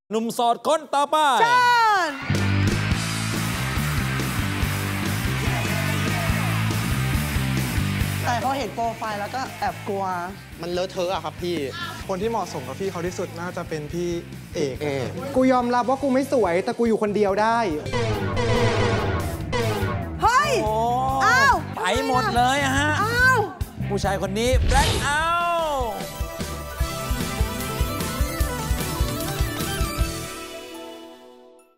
หนุ่มโสดคนต่อไปเชิญแต่พอเห็นโปรไฟล์แล้วก็แอบกลัวมันเลอะเทอะอะครับพี่คนที่เหมาะสมกับพี่เขาที่สุดน่าจะเป็นพี่เอกกูยอมรับว่ากูไม่สวยแต่กูอยู่คนเดียวได้เฮ้ยโอ้อ้าวไปหมดเลยฮะอ้าวผู้ชายคนนี้แบล็คเอา